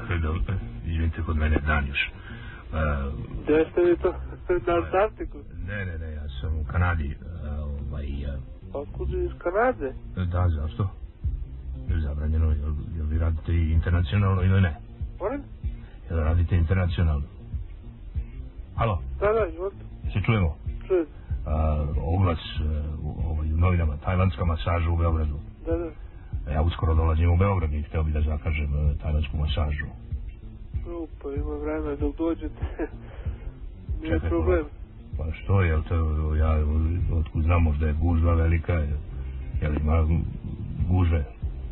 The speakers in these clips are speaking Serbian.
Izvinite, kod mene dan još. Gde ste vi to? Na Antarktiku? Ne, ja sam u Kanadi. Otkud iz Kanade? Da, zašto? Zabranjeno, jel vi radite internacionalno ili ne? Molim? Jel radite internacionalno? Halo? Da, izvolite. Se čujemo? Čujem. Oglas u novinama, tajlandska masaža u Beogradu. Da. Ja uskoro dolazim u Beograd i htio bih da zakažem tajlandsku masažu. Pa ima vremena dok dođete. Nije problem. Pa što, jel to, ja otkud znam, možda je gužva velika, jel ima gužve?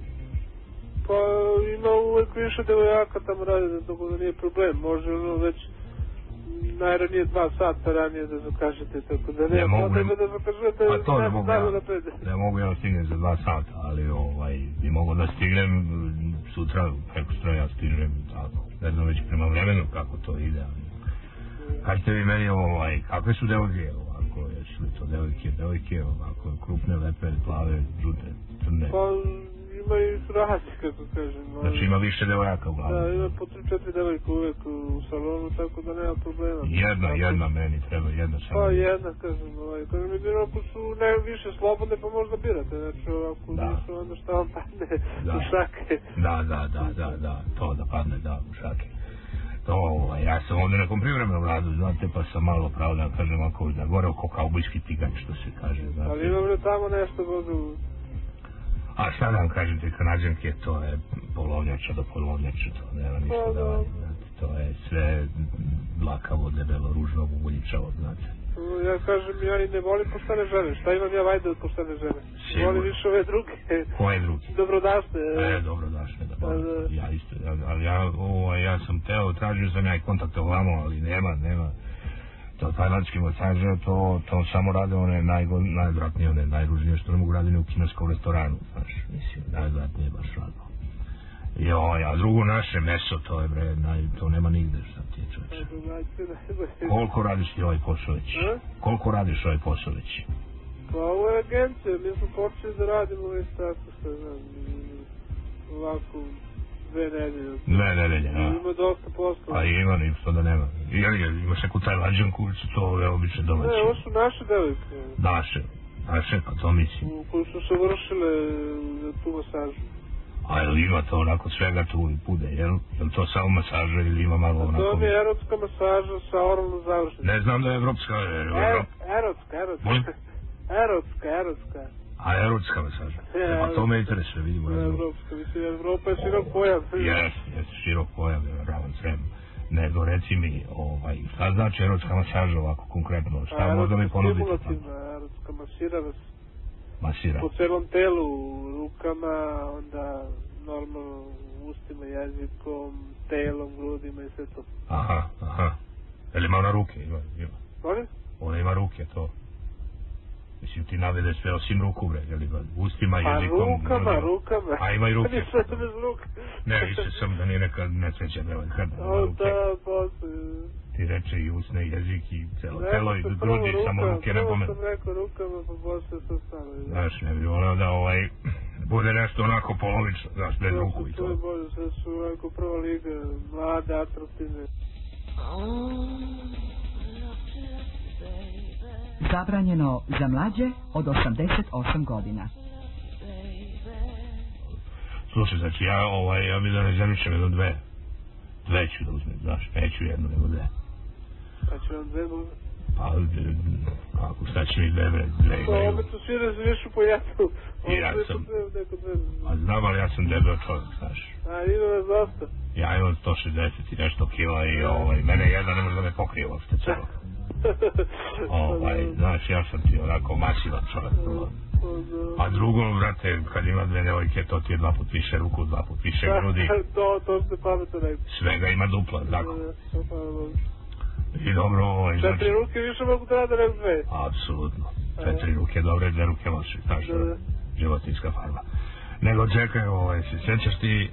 Pa ima uvek više devojaka tamo radi, tako da nije problem, može ono već najranije 2 sata ranije da zakažete, tako da ne mogu da zakažete, pa to ne mogu ja stignem za 2 sata, ali bi mogo da stignem sutra, prekosutra ja stižem, tako, ne znam već prema vremenu kako to ide. Kažete vi meni, kakve su devojke, ovako, jesu li to devojke, ovako, krupne, lepe, plave, žute, crne? Pa ima i razli, kako kažem. Znači ima više devojaka u glavi? Da, ima po 3-4 devojke uvek u salonu, tako da nema problema. Jedna meni treba, jedna samo. Pa jedna, kažem, kada mi bira, ako su više slobodne, pa možda birate, znači ovako nisu onda šta vam padne u šake. Da, to da padne, u šake. To, ja sam ovdje nekom privremenom radu, znate, pa sam malo pravo da kažem ako da gore oko kaubojski tiganj, što se kaže, znate. Ali imam li tamo nešto godu? A šta da vam kažem, te Kanadžanke, to je polovnjača do polovnjača, to nema ništa da vam, znate, to je sve dlakavo, debelo, ružno, ugoljičavo, znate. Ja kažem, ja i ne volim poštene žene, šta imam ja vajde od poštene žene? Volim više ove druge. Koje druge? Dobrodašne. Dobrodašne, da. Ja isto, ali ja sam tražio sam ja i kontakt ovamo, ali nema. To tajlandski masaže, to samo rade one najodvratnije, one najružnije što ne mogu raditi u kineskom restoranu, znaš, mislim, najodvratnije baš rado. A drugo naše meso, to je bre, to nema nigde, šta ti je čoveče. Koliko radiš ti ovaj posao već? Koliko radiš ovaj posao već? Pa ovo je agencija, mi smo počeli da radimo već tako, šta znam, ovako 2 nedelje. 2 nedelje, a? Ima dosta posla. A ima, ništa da nema. Imaš neku tajlanđanku, to je obične domaće. Ne, ovo su naše devojke. Naše, pa to mislim. Koji su se vršile tu masažu. A jel ima to onako svega tu i bude, jel to samo masaža ili ima malo onako... To je erotska masaža sa oralnom završenom. Ne znam da je evropska... Erotska. A erotska masaža? Pa to me interesuje, vidimo. Evropska, mislim, Evropa je širok pojam. Jeste, širok pojam, ravan srem. Nego reci mi, šta znači erotska masaža ovako konkretno? Šta možda mi ponuditi? Stimulativna erotska masira. Po celom telu, rukama, onda normalno ustima, jezikom, telom, grudima i sve to. Aha. Jel ima ona ruke? Ima. Molim? Ona ima ruke, to. Mislim, ti navede sve osim ruku, bre, jel ima ustima, jezikom... A rukama. A ima i ruke. Nije sve bez ruka. Ne, više sam da nije neka nesreća devojka. Ti reče i usne, jezik i celo telo i grudi, samo ruke ne pomenu. Prvo sam rekao rukama, pa posle sam stano. Znaš, ne bi voleo da bude nešto onako polovično, znaš, bez ruku i to. To je bolje, sve su ovako prva liga, mlade, atraktivne. Zabranjeno za mlađe od 88 godina. Slušaj, znači ja mi da ne zamišljam jedno 2 ću da uzmem, znaš, neću jednu nego 2. Pa ću vam 2 uzmem? Pa, kako, šta će mi 2 imaju? Pa opet su svi razviješu po jednu. Ja sam, a znam, ali ja sam debel čovjek, znaš. A ima vas dosta? Ja imam 160 i nešto kila i mene jedan ne može da me pokrije uopšte celo. Znaš, ja sam ti onako masivan čovjek. A drugo, vrate, kad ima 2 devojke, to ti je 2 put više ruku, 2 put više grudi. To ste pametno rekli. Svega ima dupla, tako. I dobro, 4 ruke više mogu da rade nego 2. Apsolutno. 4 ruke dobre, 2 ruke loše, znaš, životinjska farba. Nego čekaj, se sjećaš ti,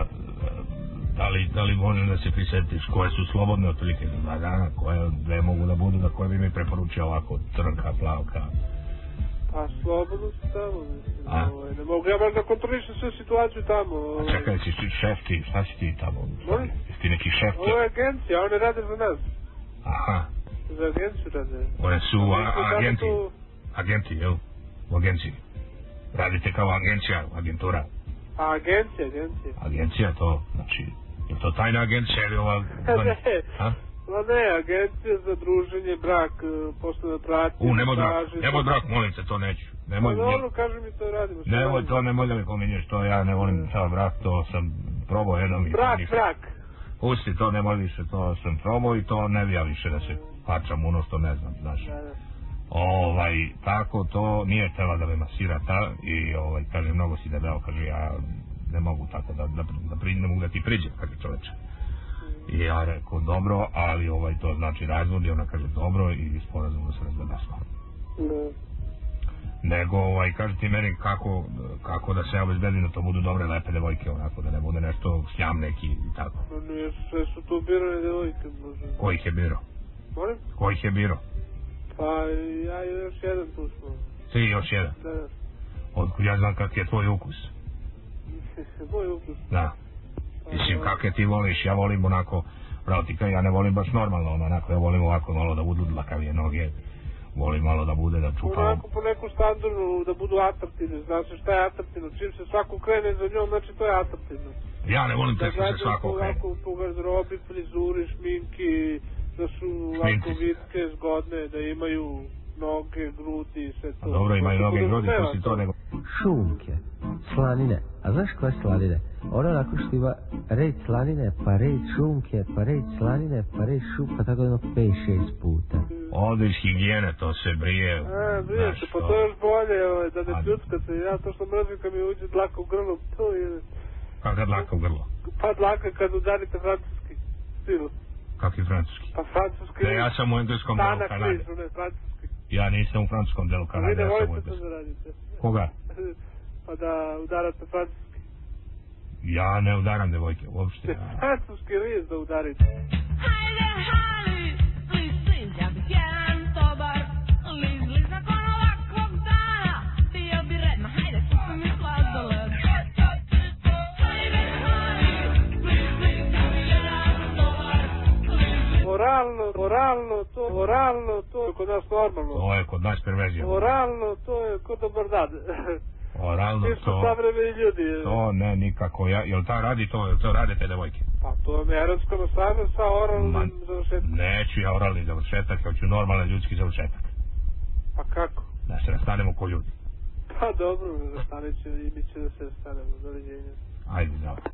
da li možeš da se prisjetiš koje su slobodne otprilike za 2 dana, koje 2 mogu da budu, da koje bi mi preporučio ovako, crnka, plavka? Pa slobodno si tamo, mislim. Ne mogu ja baš da kontrolišem sve situaciju tamo. A čekaj, si šef ti, šta si ti tamo? Molim? Jesi ti neki šef? Ovo je agencija, one rade za nas. Aha. Za agenciju rade. One su agenti. Agenti, jel? U agenciji. Radite kao agencija, agentura. A agencija. Agencija to, znači, je to tajna agencija ili ova... Ne, agencija za druženje, brak, poslovne pratnje. Nemoj brak, molim se, to neću. Pa dobro, kaži mi to radimo. Nemoj to, nemoj da mi pominješ to, ja ne volim ceo brak, to sam probao jednom i... Brak. Pusti to, nemoj više, to sam probao i to ne bi ja više da se pačam unos, to ne znam, znaš. Tako to nije htjela da me masira ta i kaže, mnogo si debel, kaže, ja ne mogu tako ne mogu da ti priđem, kaže čoveče. I ja rekao, dobro, ali to znači razvod i ona kaže, dobro, i sporazum da se razvedasno. Nego, kaže ti meni kako da se obezbedim da to budu dobre, lepe devojke, onako, da ne bude nešto sjam neki i tako. Sve su tu birane devojke, možda. Ko ih je biro? Molim? Ko ih je biro? Pa ja i još jedan tu smo. Ti još jedan? Da. Otkud ja znam kak je tvoj ukus? Moj ukus? Da. Mislim, kakve ti voliš, ja volim onako, pravitika, ja ne volim baš normalno, onako, ja volim ovako malo da budu dlakavije noge, volim malo da bude, da čupa... Onako po neku standardu, da budu atraktivne, znaš šta je atraktivno, čim se svako krene za njom, znači to je atraktivno. Ja ne volim kad se svako krene. Ovako po garderobi, frizuri, šminki, da su ovako vitke, zgodne, da imaju noge, grudi, sve to. Dobro, imaju noge, grudi, to si to nego... Šunke, slanine, a znaš koje slanine? Ono onako što ima red slanine, pa red šunke, pa red slanine, pa red šupa, tako jedno 5-6 puta. Ovdje iz higijene to se brije. Brije se, pa to je još bolje, da ne pljucka se, ja to što mrzim kad mi uđe dlaka u grlo, to je... Kakva dlaka u grlo? Pa dlaka kad udarite francuski stil. Kakvi francuski? Pa francuski... Ja sam u engleskom delu Kanade. Ja nisam u francuskom delu Kanade, ja sam u engleskom. Vi ne volite to da radite? Koga? Pa da udarate francuski. Ja ne udaram devojke, uopšte. Francuski riz da udarite. Hajde, hali, liz, ja bih jedan dobar. Liz, nakon ovakvog dana, bio bi red, ma hajde, kupi mi sladoled. Hajde, hali, liz, ja bih jedan dobar. Oralno, to je kod nas normalno. To je kod nas perverzija. Oralno, to je kod dobar dan. Oralno, to ne, nikako. Jel ta radi to, jel to rade te devojke? Pa to je erotsko nastavno sa oralnim završetak. Neću ja oralni završetak, ja ću normalan ljudski završetak. Pa kako? Da se rastanemo ko ljudi. Pa dobro, rastaneće i mi će da se rastanemo. Doviđenja. Ajde, da.